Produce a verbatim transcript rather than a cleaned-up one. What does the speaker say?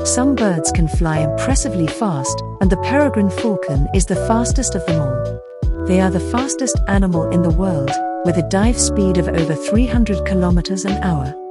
Some birds can fly impressively fast, and the peregrine falcon is the fastest of them all. They are the fastest animal in the world, with a dive speed of over three hundred kilometers an hour.